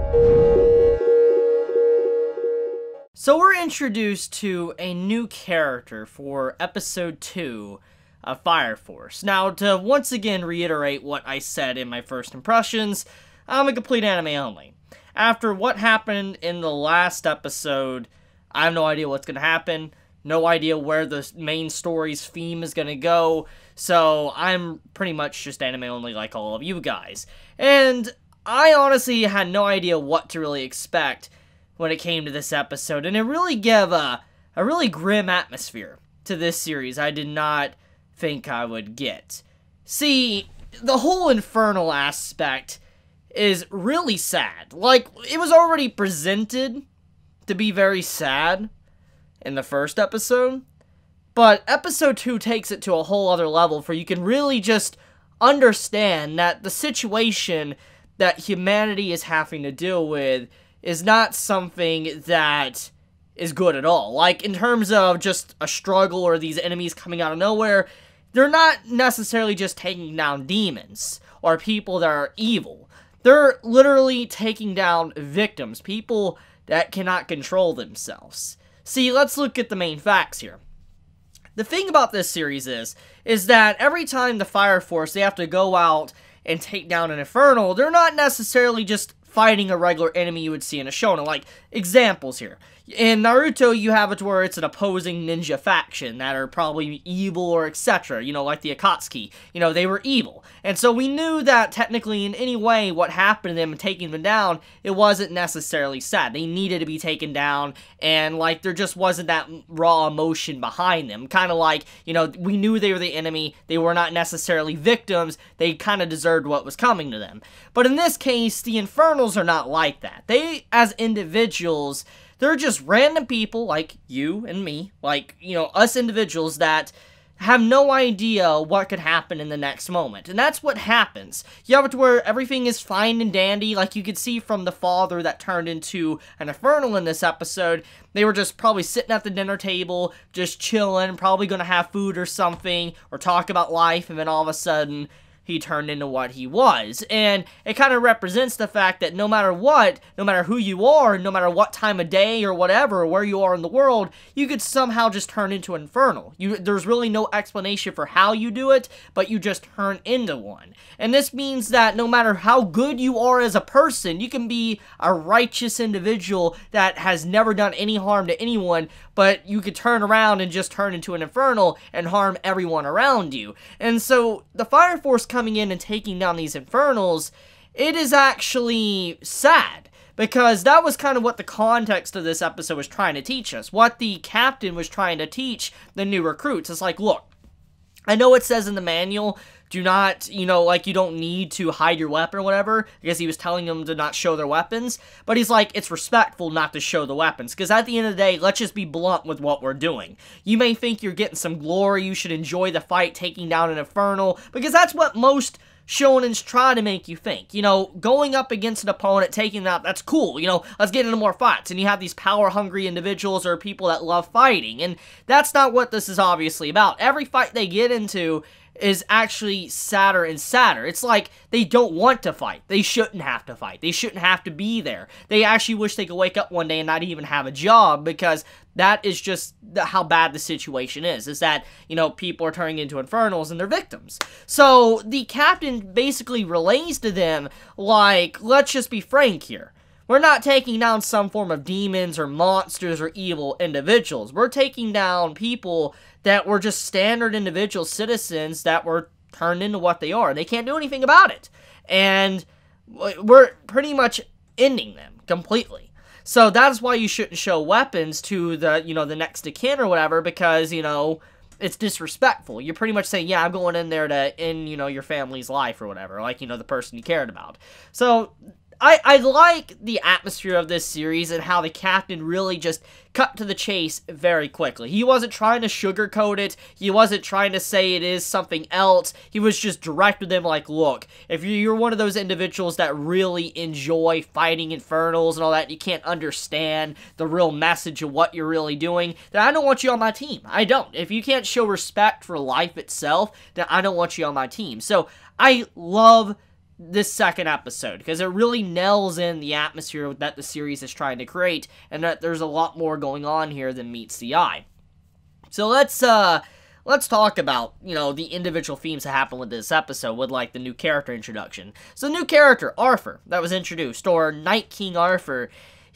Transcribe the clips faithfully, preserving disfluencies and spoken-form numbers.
So we're introduced to a new character for episode two of Fire Force. Now, to once again reiterate what I said in my first impressions, I'm a complete anime only. After what happened in the last episode, I have no idea what's going to happen, no idea where the main story's theme is going to go, so I'm pretty much just anime only like all of you guys. And I honestly had no idea what to really expect when it came to this episode, and it really gave a, a really grim atmosphere to this series I did not think I would get. See, the whole Infernal aspect is really sad. Like, it was already presented to be very sad in the first episode, but episode two takes it to a whole other level for you can really just understand that the situation that humanity is having to deal with is not something that is good at all. Like, in terms of just a struggle or these enemies coming out of nowhere, they're not necessarily just taking down demons or people that are evil. They're literally taking down victims, people that cannot control themselves. See, let's look at the main facts here. The thing about this series is, is that every time the Fire Force, they have to go out and take down an Infernal, they're not necessarily just fighting a regular enemy you would see in a shonen. Like, examples here. In Naruto, you have it where it's an opposing ninja faction that are probably evil or et cetera. You know, like the Akatsuki. You know, they were evil. And so we knew that technically in any way what happened to them and taking them down, it wasn't necessarily sad. They needed to be taken down, and like there just wasn't that raw emotion behind them. Kind of like, you know, we knew they were the enemy. They were not necessarily victims. They kind of deserved what was coming to them. But in this case, the Infernals are not like that. They, as individuals, they're just random people like you and me, like, you know, us individuals that have no idea what could happen in the next moment. And that's what happens. You have it to where everything is fine and dandy, like you could see from the father that turned into an Infernal in this episode. They were just probably sitting at the dinner table, just chilling, probably going to have food or something, or talk about life, and then all of a sudden he turned into what he was. And it kind of represents the fact that no matter what, no matter who you are, no matter what time of day or whatever, where you are in the world, you could somehow just turn into an Infernal. You, there's really no explanation for how you do it, but you just turn into one. And this means that no matter how good you are as a person, you can be a righteous individual that has never done any harm to anyone, but you could turn around and just turn into an Infernal and harm everyone around you. And so the Fire Force coming in and taking down these Infernals, it is actually sad, because that was kind of what the context of this episode was trying to teach us. What the captain was trying to teach the new recruits. It's like, look, I know it says in the manual, do not, you know, like, you don't need to hide your weapon or whatever, because he was telling them to not show their weapons, but he's like, it's respectful not to show the weapons, because at the end of the day, let's just be blunt with what we're doing. You may think you're getting some glory, you should enjoy the fight, taking down an Infernal, because that's what most shonens try to make you think. You know, going up against an opponent, taking them out, that's cool. You know, let's get into more fights. And you have these power-hungry individuals or people that love fighting. And that's not what this is obviously about. Every fight they get into is actually sadder and sadder. It's like they don't want to fight. They shouldn't have to fight. They shouldn't have to be there. They actually wish they could wake up one day and not even have a job, because that is just the, how bad the situation is, is that, you know, people are turning into Infernals and they're victims. So the captain basically relays to them, like, let's just be frank here. We're not taking down some form of demons or monsters or evil individuals. We're taking down people that were just standard individual citizens that were turned into what they are. They can't do anything about it. And we're pretty much ending them completely. So that's why you shouldn't show weapons to the, you know, the next of kin or whatever, because, you know, it's disrespectful. You're pretty much saying, yeah, I'm going in there to end, you know, your family's life or whatever, like, you know, the person you cared about. So I, I like the atmosphere of this series and how the captain really just cut to the chase very quickly. He wasn't trying to sugarcoat it. He wasn't trying to say it is something else. He was just direct with them like, look, if you're one of those individuals that really enjoy fighting Infernals and all that, you can't understand the real message of what you're really doing, then I don't want you on my team. I don't. If you can't show respect for life itself, then I don't want you on my team. So I love this second episode, because it really nails in the atmosphere that the series is trying to create, and that there's a lot more going on here than meets the eye. So let's, uh, let's talk about, you know, the individual themes that happen with this episode, with, like, the new character introduction. So the new character, Arthur, that was introduced, or Night King Arthur,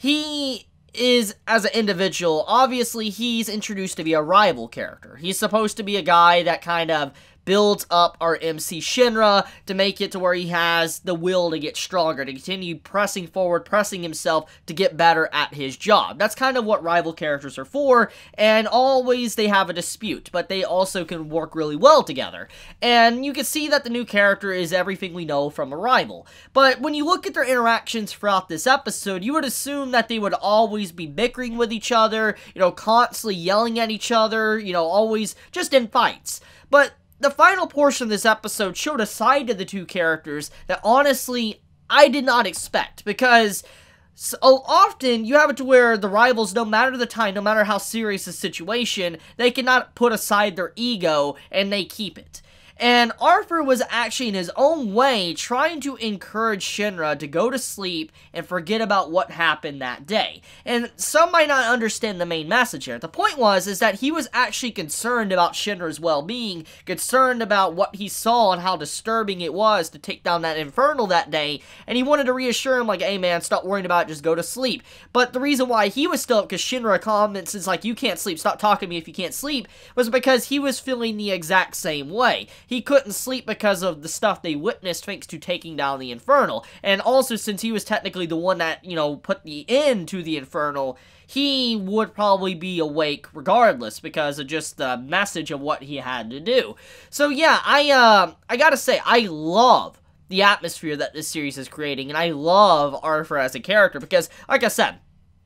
he is, as an individual, obviously he's introduced to be a rival character. He's supposed to be a guy that kind of builds up our M C Shinra to make it to where he has the will to get stronger, to continue pressing forward, pressing himself to get better at his job. That's kind of what rival characters are for, and always they have a dispute, but they also can work really well together. And you can see that the new character is everything we know from a rival. But when you look at their interactions throughout this episode, you would assume that they would always be bickering with each other, you know, constantly yelling at each other, you know, always just in fights. But the final portion of this episode showed a side to the two characters that, honestly, I did not expect, because so often you have it to where the rivals, no matter the time, no matter how serious the situation, they cannot put aside their ego, and they keep it. And Arthur was actually, in his own way, trying to encourage Shinra to go to sleep and forget about what happened that day. And some might not understand the main message here. The point was, is that he was actually concerned about Shinra's well-being, concerned about what he saw and how disturbing it was to take down that Infernal that day, and he wanted to reassure him, like, hey man, stop worrying about it, just go to sleep. But the reason why he was still up, because Shinra comments, is like, you can't sleep, stop talking to me if you can't sleep, was because he was feeling the exact same way. He couldn't sleep because of the stuff they witnessed thanks to taking down the Infernal. And also, since he was technically the one that, you know, put the end to the Infernal, he would probably be awake regardless because of just the message of what he had to do. So yeah, I, uh, I gotta say, I love the atmosphere that this series is creating, and I love Arthur as a character because, like I said,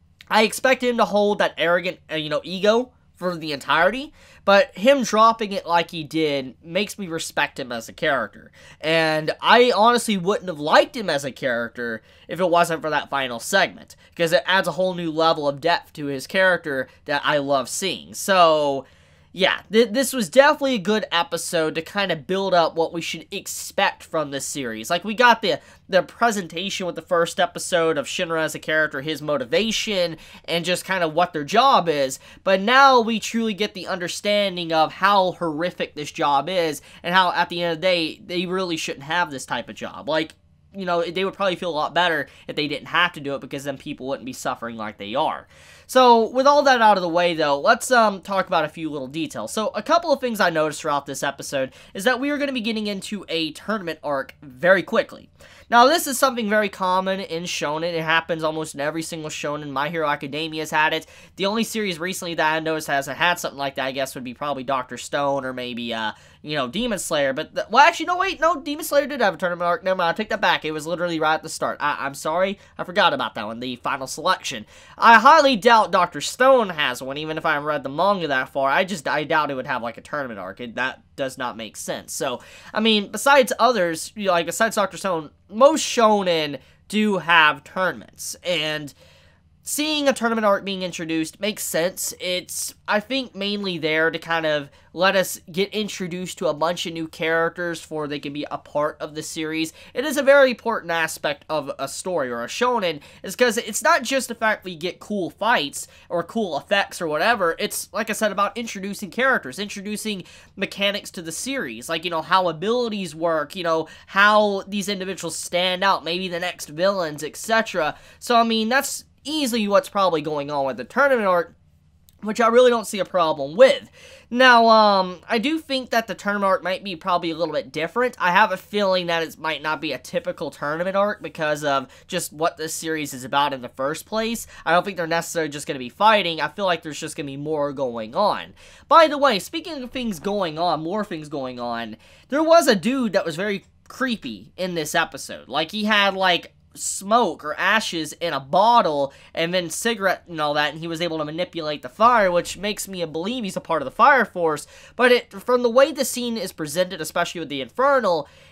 I expect him to hold that arrogant, uh, you know, ego for the entirety, but him dropping it like he did makes me respect him as a character. And I honestly wouldn't have liked him as a character if it wasn't for that final segment, because it adds a whole new level of depth to his character that I love seeing. So yeah, th this was definitely a good episode to kind of build up what we should expect from this series. Like, we got the the presentation with the first episode of Shinra as a character, his motivation, and just kind of what their job is. But now we truly get the understanding of how horrific this job is, and how, at the end of the day, they really shouldn't have this type of job. Like, you know, they would probably feel a lot better if they didn't have to do it, because then people wouldn't be suffering like they are. So, with all that out of the way, though, let's um talk about a few little details. So, a couple of things I noticed throughout this episode is that we are going to be getting into a tournament arc very quickly. Now, this is something very common in shonen. It happens almost in every single shonen. My Hero Academia's had it. The only series recently that I noticed hasn't had something like that, I guess, would be probably Doctor Stone, or maybe, uh, you know, Demon Slayer. But, the, well, actually, no, wait, no, Demon Slayer did have a tournament arc. Never mind, I take that back. It was literally right at the start. I I'm sorry, I forgot about that one, the final selection. I highly doubt Doctor Stone has one, even if I haven't read the manga that far. I just, I doubt it would have, like, a tournament arc. It, that does not make sense. So, I mean, besides others, you know, like, besides Doctor Stone, most shonen do have tournaments, and seeing a tournament arc being introduced makes sense. It's, I think, mainly there to kind of let us get introduced to a bunch of new characters before they can be a part of the series. It is a very important aspect of a story or a shonen, is because it's not just the fact we get cool fights or cool effects or whatever. It's, like I said, about introducing characters, introducing mechanics to the series, like, you know, how abilities work, you know, how these individuals stand out, maybe the next villains, et cetera. So, I mean, that's easily what's probably going on with the tournament arc, which I really don't see a problem with. Now, um, I do think that the tournament arc might be probably a little bit different. I have a feeling that it might not be a typical tournament arc because of just what this series is about in the first place. I don't think they're necessarily just going to be fighting. I feel like there's just going to be more going on. By the way, speaking of things going on, more things going on, there was a dude that was very creepy in this episode. Like, he had, like, smoke or ashes in a bottle, and then cigarette and all that, and he was able to manipulate the fire, which makes me believe he's a part of the fire force. But it, from the way the scene is presented, especially with the Infernal,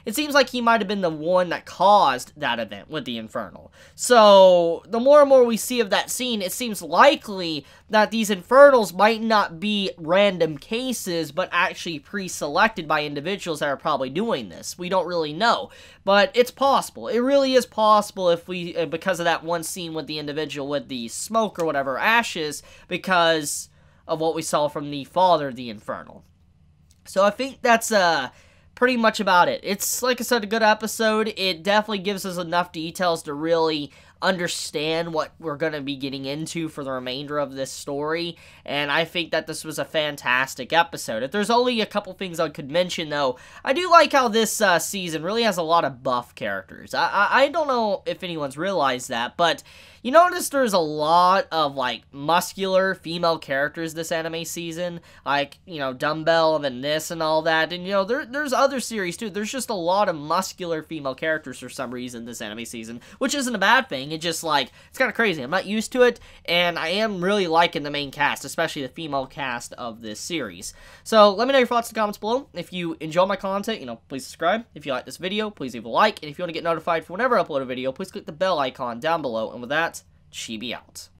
it seems like he might have been the one that caused that event with the Infernal. So, the more and more we see of that scene, it seems likely that these Infernals might not be random cases, but actually pre-selected by individuals that are probably doing this. We don't really know, but it's possible. It really is possible if we, uh, because of that one scene with the individual with the smoke or whatever, ashes, because of what we saw from the father of the Infernal. So I think that's, uh... pretty much about it. It's, like I said, a good episode. It definitely gives us enough details to really understand what we're going to be getting into for the remainder of this story, and I think that this was a fantastic episode. If there's only a couple things I could mention, though, I do like how this uh, season really has a lot of buff characters. I, I, I don't know if anyone's realized that, but you notice there's a lot of, like, muscular female characters this anime season, like, you know, Dumbbell and this and all that, and, you know, there, there's other series, too. There's just a lot of muscular female characters for some reason this anime season, which isn't a bad thing. It just, like, it's kind of crazy. I'm not used to it, and I am really liking the main cast, especially the female cast of this series. So, let me know your thoughts in the comments below. If you enjoy my content, you know, please subscribe. If you like this video, please leave a like, and if you want to get notified for whenever I upload a video, please click the bell icon down below, and with that, Chibi out.